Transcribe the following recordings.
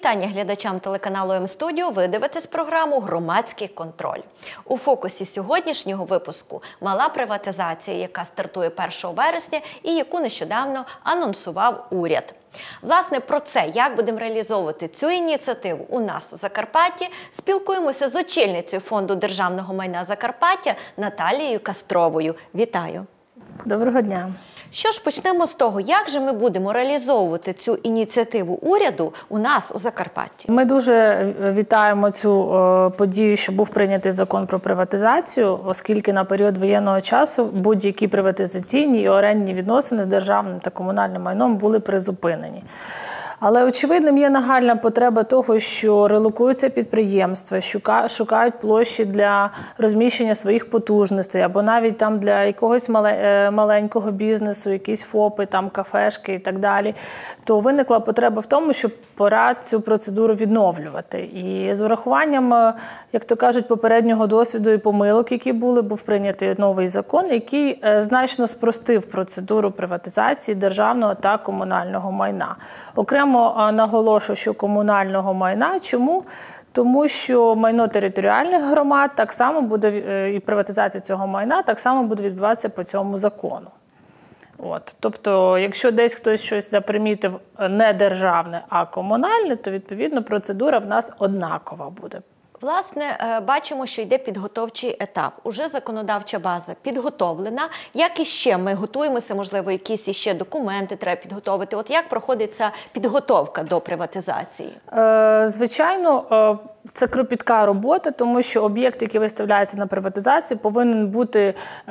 Вітання глядачам телеканалу М-студіо. Ви дивитесь програму «Громадський контроль». У фокусі сьогоднішнього випуску – мала приватизація, яка стартує 1 вересня і яку нещодавно анонсував уряд. Власне, про це, як будемо реалізовувати цю ініціативу у нас у Закарпатті, спілкуємося з очільницею Фонду державного майна Закарпаття Наталією Кастровою. Вітаю! Доброго дня! Що ж, почнемо з того, як же ми будемо реалізовувати цю ініціативу уряду у нас у Закарпатті? Ми дуже вітаємо цю подію, що був прийнятий закон про приватизацію, оскільки на період воєнного часу будь-які приватизаційні і орендні відносини з державним та комунальним майном були призупинені. Але очевидним є нагальна потреба того, що релокуються підприємства, шукають площі для розміщення своїх потужностей, або навіть там для якогось маленького бізнесу, якісь ФОПи, там кафешки і так далі, то виникла потреба в тому, щоб пора цю процедуру відновлювати. І з урахуванням, як то кажуть, попереднього досвіду і помилок, які були, був прийнятий новий закон, який значно спростив процедуру приватизації державного та комунального майна. Окремо наголошую, що комунального майна. Чому? Тому що майно територіальних громад так само буде, і приватизація цього майна так само буде відбуватися по цьому закону. Тобто, якщо десь хтось щось запримітив не державне, а комунальне, то, відповідно, процедура в нас однакова буде. Власне, бачимо, що йде підготовчий етап. Уже законодавча база підготовлена. Як іще ми готуємося, можливо, якісь іще документи треба підготовити? От як проходить ця підготовка до приватизації? Звичайно, це кропітка робота, тому що об'єкт, який виставляється на приватизацію, повинен бути,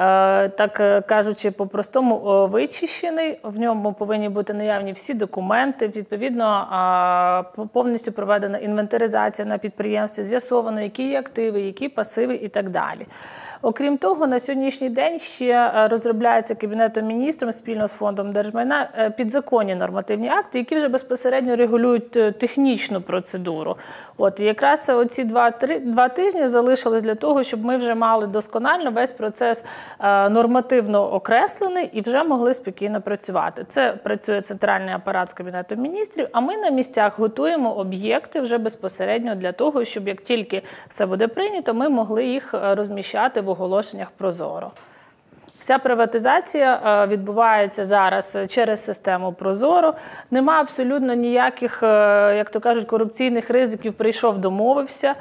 так кажучи, по-простому вичищений. В ньому повинні бути наявні всі документи. Відповідно, повністю проведена інвентаризація на підприємстві, з'ясовано, які є активи, які пасиви і так далі. Окрім того, на сьогоднішній день ще розробляється Кабінетом міністрів спільно з Фондом держмайна підзаконні нормативні акти, які вже безпосередньо регулюють технічну процедуру. Якраз оці два тижні залишились для того, щоб ми вже мали досконально весь процес нормативно окреслений і вже могли спокійно працювати. Це працює центральний апарат з Кабінетом міністрів, а ми на місцях готуємо об'єкти вже безпосередньо для того, щоб як тільки все буде прийнято, ми могли їх розміщати в оголошеннях ProZorro. Вся приватизація відбувається зараз через систему ProZorro. Нема абсолютно ніяких, як то кажуть, корупційних ризиків. Прийшов, домовився.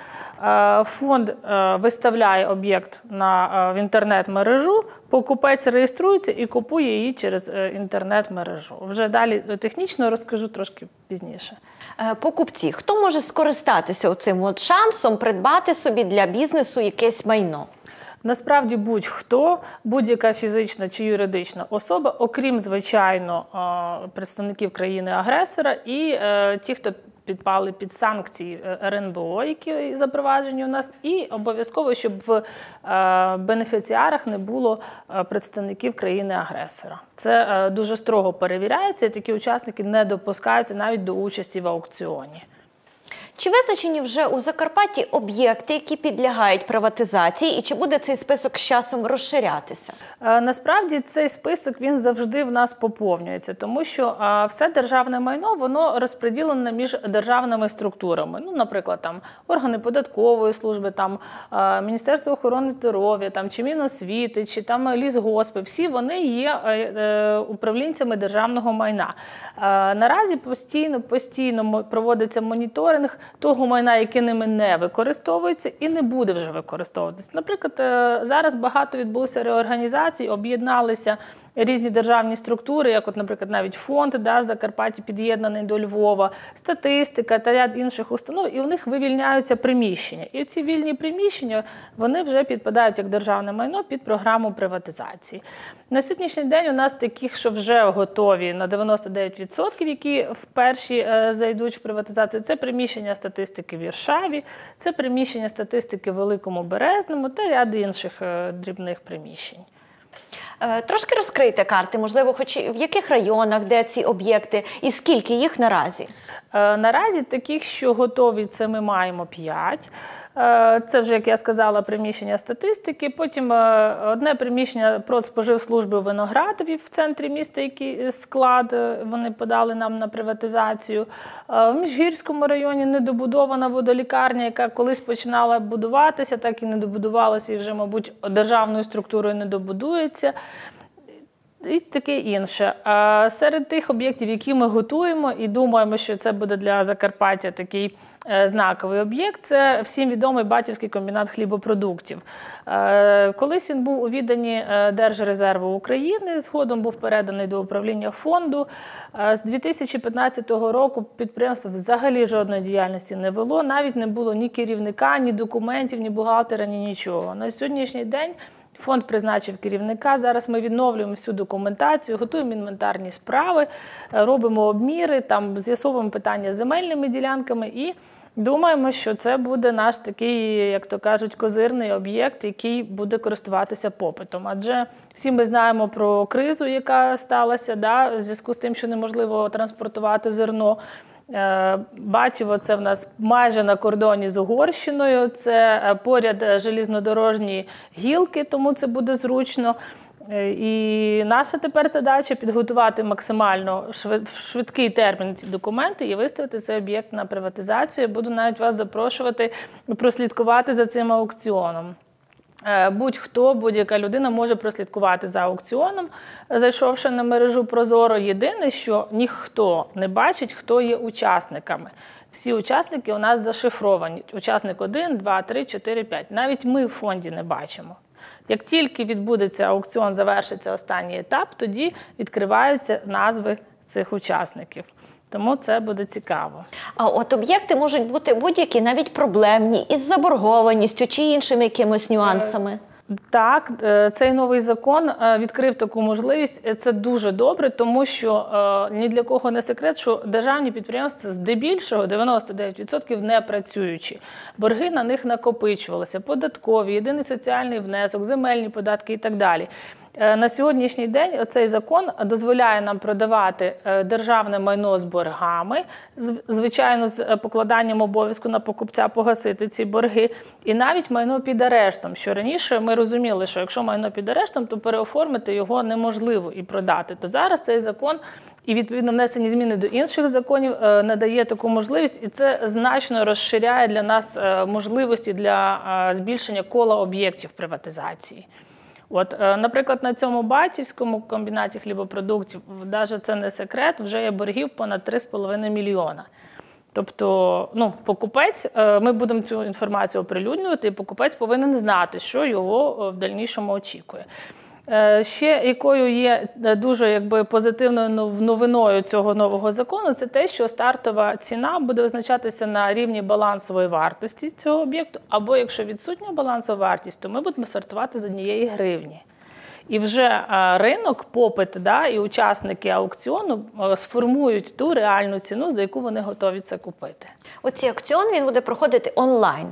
Фонд виставляє об'єкт в інтернет-мережу, покупець реєструється і купує її через інтернет-мережу. Вже далі технічно розкажу трошки пізніше. Покупці. Хто може скористатися цим шансом придбати собі для бізнесу якесь майно? Насправді будь-хто, будь-яка фізична чи юридична особа, окрім, звичайно, представників країни-агресора і ті, хто підпали під санкції РНБО, які запроваджені у нас, і обов'язково, щоб в бенефіціарах не було представників країни-агресора. Це дуже строго перевіряється, і такі учасники не допускаються навіть до участі в аукціоні. Чи визначені вже у Закарпатті об'єкти, які підлягають приватизації, і чи буде цей список з часом розширятися? Насправді цей список, він завжди в нас поповнюється, тому що все державне майно, воно розподілене між державними структурами. Наприклад, там органи податкової служби, там Міністерство охорони здоров'я, там чи Міносвіти, чи там лісгоспи, всі вони є управлінцями державного майна. Наразі постійно проводиться моніторинг того майна, яке ними не використовується і не буде вже використовуватися. Наприклад, зараз багато відбулося реорганізацій, об'єдналися різні державні структури, як, наприклад, навіть фонд в Закарпатті під'єднаний до Львова, статистика та ряд інших установ, і в них вивільняються приміщення. І ці вільні приміщення, вони вже підпадають як державне майно під програму приватизації. На сьогоднішній день у нас таких, що вже готові на 99%, які вперше зайдуть в приватизацію, це приміщення статистики в Іршаві, це приміщення статистики в Великому Березному та ряд інших дрібних приміщень. Трошки розкрийте карти, можливо, хоч в яких районах, де ці об'єкти і скільки їх наразі? Наразі таких, що готові, це ми маємо 5. Це вже, як я сказала, приміщення статистики. Потім одне приміщення Продспоживслужби у Виноградові в центрі міста, який склад вони подали нам на приватизацію. В Міжгірському районі недобудована водолікарня, яка колись починала будуватися, так і не добудувалася, і вже, мабуть, державною структурою не добудується. І таке інше. Серед тих об'єктів, які ми готуємо і думаємо, що це буде для Закарпаття такий знаковий об'єкт, це всім відомий Батьківський комбінат хлібопродуктів. Колись він був у відданні Держрезерву України, згодом був переданий до управління фонду. З 2015 року підприємство взагалі жодної діяльності не вело, навіть не було ні керівника, ні документів, ні бухгалтера, ні нічого. На сьогоднішній день фонд призначив керівника, зараз ми відновлюємо всю документацію, готуємо інвентарні справи, робимо обміри, там з'ясовуємо питання з земельними ділянками і думаємо, що це буде наш такий, як то кажуть, козирний об'єкт, який буде користуватися попитом. Адже всі ми знаємо про кризу, яка сталася, в зв'язку з тим, що неможливо транспортувати зерно. Батьово – це в нас майже на кордоні з Угорщиною, це поряд железнодорожні гілки, тому це буде зручно. І наша тепер задача – підготувати максимально швидкий термін ці документи і виставити цей об'єкт на приватизацію. Я буду навіть вас запрошувати прослідкувати за цим аукціоном. Будь-хто, будь-яка людина може прослідкувати за аукціоном, зайшовши на мережу Прозоро. Єдине, що ніхто не бачить, хто є учасниками. Всі учасники у нас зашифровані. Учасник 1, 2, 3, 4, 5. Навіть ми в фонді не бачимо. Як тільки відбудеться аукціон, завершиться останній етап, тоді відкриваються назви цих учасників. Тому це буде цікаво. А от об'єкти можуть бути будь-які, навіть проблемні, із заборгованістю чи іншими якимось нюансами? Так, цей новий закон відкрив таку можливість. Це дуже добре, тому що ні для кого не секрет, що державні підприємства здебільшого 99% не працюючі. Борги на них накопичувалися, податкові, єдиний соціальний внесок, земельні податки і так далі. На сьогоднішній день цей закон дозволяє нам продавати державне майно з боргами, звичайно, з покладанням обов'язку на покупця погасити ці борги, і навіть майно під арештом, що раніше ми розуміли, що якщо майно під арештом, то переоформити його неможливо і продати. То зараз цей закон і, відповідно, внесені зміни до інших законів надає таку можливість, і це значно розширяє для нас можливості для збільшення кола об'єктів приватизації. От, наприклад, на цьому Батьківському комбінаті хлібопродуктів, навіть це не секрет, вже є боргів понад 3,5 мільйона. Тобто, покупець, ми будемо цю інформацію оприлюднювати, і покупець повинен знати, що його в дальнішому очікує. Ще якою є дуже позитивною новиною цього нового закону, це те, що стартова ціна буде визначатися на рівні балансової вартості цього об'єкту, або якщо відсутня балансова вартість, то ми будемо стартувати з 1 гривні. І вже ринок, попит і учасники аукціону сформують ту реальну ціну, за яку вони готові це купити. Оцей аукціон, він буде проходити онлайн?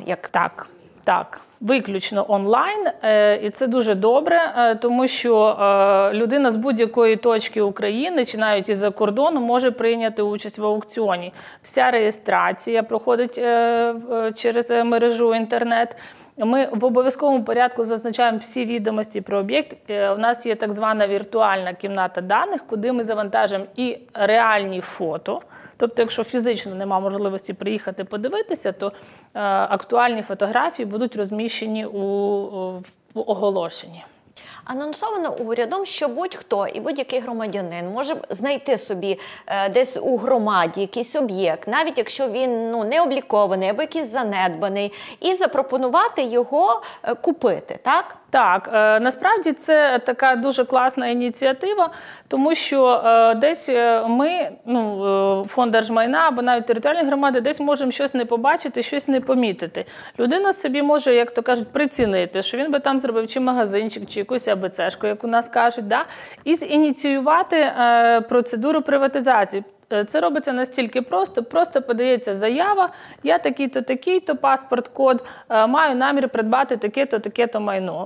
Так. Виключно онлайн, і це дуже добре, тому що людина з будь-якої точки України, чи навіть із-за кордону, може прийняти участь в аукціоні. Вся реєстрація проходить через мережу інтернет. Ми в обов'язковому порядку зазначаємо всі відомості про об'єкт. У нас є так звана віртуальна кімната даних, куди ми завантажимо і реальні фото. Тобто, якщо фізично немає можливості приїхати подивитися, то актуальні фотографії будуть розміщені в оголошенні. Анонсовано урядом, що будь-хто і будь-який громадянин може знайти собі десь у громаді якийсь об'єкт, навіть якщо він не облікований або якийсь занедбаний, і запропонувати його купити, так? Так, насправді це така дуже класна ініціатива, тому що десь ми, фонд держмайна або навіть територіальні громади, десь можемо щось не побачити, щось не помітити. Людина собі може, як то кажуть, прицінити, що він би там зробив чи магазинчик, чи якусь АБЦшку, як у нас кажуть, і зініціювати процедуру приватизації. Це робиться настільки просто подається заява, я такий-то, такий-то, паспорт, код, маю намір придбати таке-то, таке-то майно.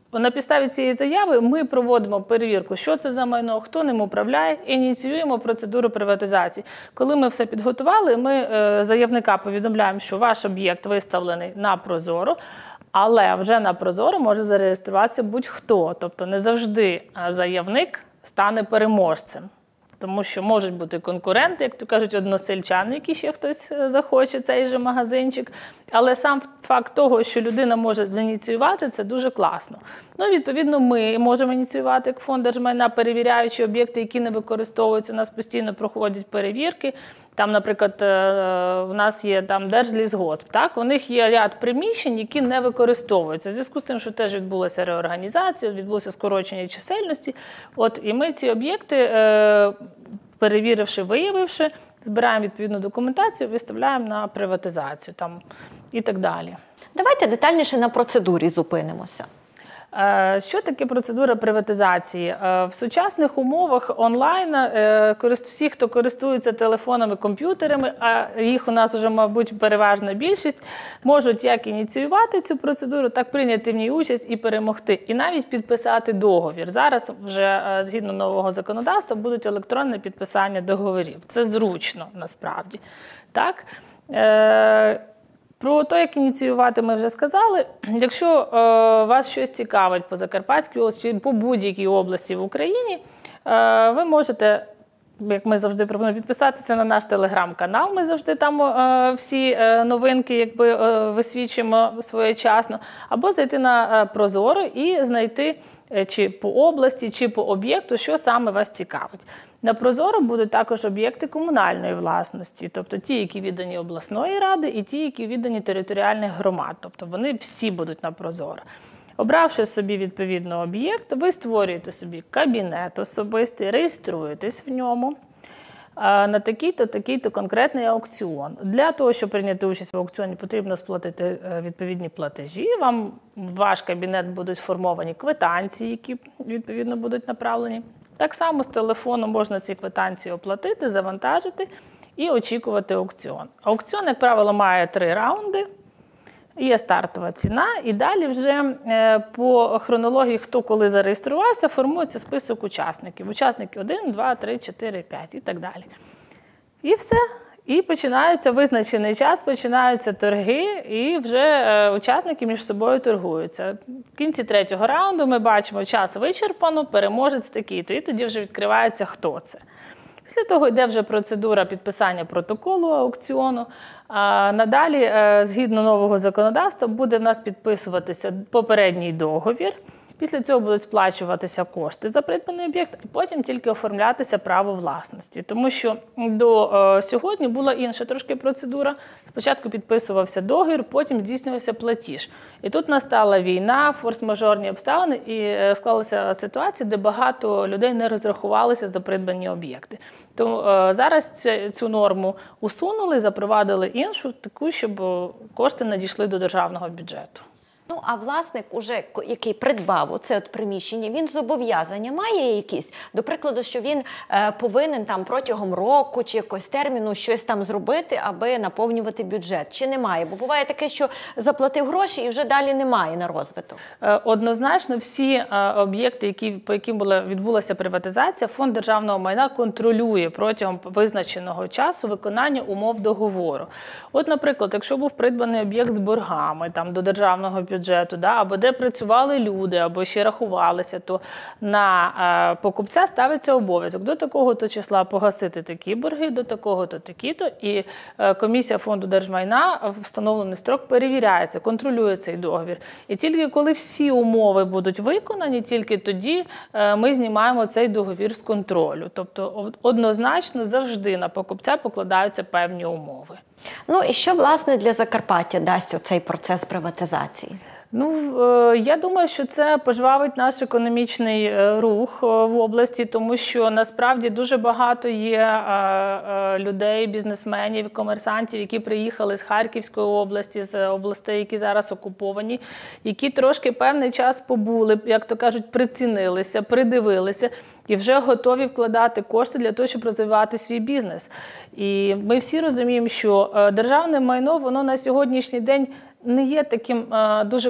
На підставі цієї заяви ми проводимо перевірку, що це за майно, хто ним управляє, і ініціюємо процедуру приватизації. Коли ми все підготували, ми заявника повідомляємо, що ваш об'єкт виставлений на Прозоро, але вже на Прозоро може зареєструватися будь-хто. Тобто не завжди заявник стане переможцем. Тому що можуть бути конкуренти, як то кажуть, односельчани, які ще хтось захоче цей же магазинчик. Але сам факт того, що людина може зініціювати, це дуже класно. Ну, відповідно, ми можемо ініціювати як фонд держмайна, перевіряючи об'єкти, які не використовуються. У нас постійно проходять перевірки. Там, наприклад, у нас є там Держлісгосп, так? У них є ряд приміщень, які не використовуються. В зв'язку з тим, що теж відбулася реорганізація, відбулося скорочення чисельності. І ми ці об'єкти, перевіривши, виявивши, збираємо відповідну документацію, виставляємо на приватизацію там, і так далі. Давайте детальніше на процедурі зупинимося. Що таке процедура приватизації? В сучасних умовах онлайн всі, хто користується телефонами, комп'ютерами, а їх у нас вже, мабуть, переважна більшість, можуть як ініціювати цю процедуру, так прийняти в ній участь і перемогти. І навіть підписати договір. Зараз вже, згідно нового законодавства, будуть електронне підписання договорів. Це зручно, насправді. Так? Про те, як ініціювати, ми вже сказали. Якщо вас щось цікавить по Закарпатській області чи по будь-якій області в Україні, ви можете, як ми завжди пропонуємо, підписатися на наш телеграм-канал. Ми завжди там всі новинки висвічуємо своєчасно. Або зайти на Прозоро і знайти чи по області, чи по об'єкту, що саме вас цікавить. На Прозоро будуть також об'єкти комунальної власності, тобто ті, які віддані обласної ради, і ті, які віддані територіальних громад. Тобто вони всі будуть на Прозоро. Обравши собі відповідно об'єкт, ви створюєте собі кабінет особистий, реєструєтесь в ньому на такий-то, такий-то конкретний аукціон. Для того, щоб прийняти участь в аукціоні, потрібно сплатити відповідні платежі. Вам в ваш кабінет будуть сформовані квитанції, які відповідно будуть направлені. Так само з телефону можна ці квитанції оплатити, завантажити і очікувати аукціон. Аукціон, як правило, має 3 раунди. Є стартова ціна, і далі вже по хронології, хто коли зареєструвався, формується список учасників. Учасники 1, 2, 3, 4, 5 і так далі. І все. І починається визначений час, починаються торги, і вже учасники між собою торгуються. В кінці 3-го раунду ми бачимо, час вичерпано, переможець такий-то, і тоді вже відкривається, хто це. Після того йде вже процедура підписання протоколу аукціону. Надалі, згідно нового законодавства, буде в нас підписуватися попередній договір. Після цього будуть сплачуватися кошти за придбаний об'єкт, і потім тільки оформлятися право власності. Тому що до сьогодні була інша трошки процедура. Спочатку підписувався договір, потім здійснювався платіж. І тут настала війна, форс-мажорні обставини, і склалася ситуація, де багато людей не розрахувалися за придбані об'єкти. Тому зараз цю норму усунули, запровадили іншу, таку, щоб кошти надійшли до державного бюджету. Ну, а власник, який придбав оце приміщення, він зобов'язання має якісь? До прикладу, що він повинен там протягом року чи якогось терміну щось там зробити, аби наповнювати бюджет? Чи немає? Бо буває таке, що заплатив гроші і вже далі немає на розвиток. Однозначно, всі об'єкти, по яким відбулася приватизація, Фонд державного майна контролює протягом визначеного часу виконання умов договору. От, наприклад, якщо був придбаний об'єкт з боргами там, до державного бюджету, або де працювали люди, або ще рахувалися, то на покупця ставиться обов'язок до такого-то числа погасити такі борги, до такого-то такі-то, і комісія Фонду держмайна в встановлений строк перевіряється, контролює цей договір. І тільки коли всі умови будуть виконані, тільки тоді ми знімаємо цей договір з контролю. Тобто однозначно завжди на покупця покладаються певні умови. Ну і що, власне, для Закарпаття дасть оцей процес приватизації? Ну, я думаю, що це пожвавить наш економічний рух в області, тому що насправді дуже багато є людей, бізнесменів, комерсантів, які приїхали з Харківської області, з областей, які зараз окуповані, які трошки певний час побули, як то кажуть, прицінилися, придивилися і вже готові вкладати кошти для того, щоб розвивати свій бізнес. І ми всі розуміємо, що державне майно, воно на сьогоднішній день не є таким дуже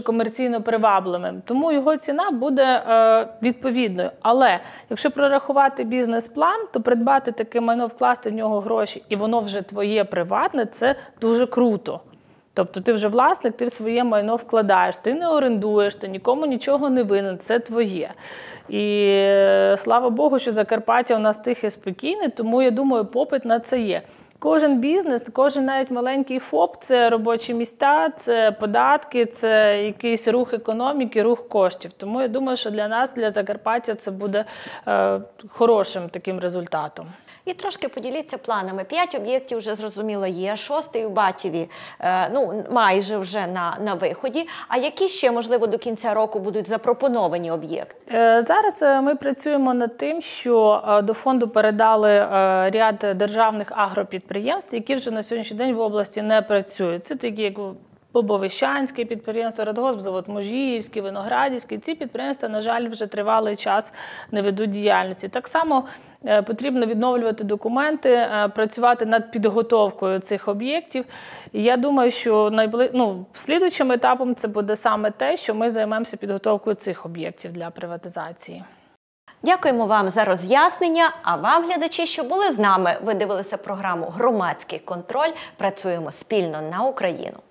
комерційно привабливим. Тому його ціна буде відповідною. Але якщо прорахувати бізнес-план, то придбати таке майно, вкласти в нього гроші, і воно вже твоє приватне, це дуже круто. Тобто ти вже власник, ти в своє майно вкладаєш, ти не орендуєш, ти нікому нічого не винен, це твоє. І слава Богу, що Закарпаття у нас тихе, спокійне, тому, я думаю, попит на це є. Кожен бізнес, кожен навіть маленький ФОП – це робочі місця, це податки, це якийсь рух економіки, рух коштів. Тому я думаю, що для нас, для Закарпаття, це буде хорошим таким результатом. І трошки поділіться планами. 5 об'єктів вже, зрозуміло, є, 6-й у Батіві, майже вже на виході. А які ще, можливо, до кінця року будуть запропоновані об'єкти? Зараз ми працюємо над тим, що до фонду передали ряд державних агропідприємств, які вже на сьогоднішній день в області не працюють. Це такі, як Бобовищанське підприємство, Радгоспзавод Можіївський, Виноградівський. Ці підприємства, на жаль, вже тривалий час не ведуть діяльності. Так само потрібно відновлювати документи, працювати над підготовкою цих об'єктів. І я думаю, що слідуючим етапом це буде саме те, що ми займемося підготовкою цих об'єктів для приватизації. Дякуємо вам за роз'яснення, а вам, глядачі, що були з нами. Ви дивилися програму «Громадський контроль». Працюємо спільно на Україну.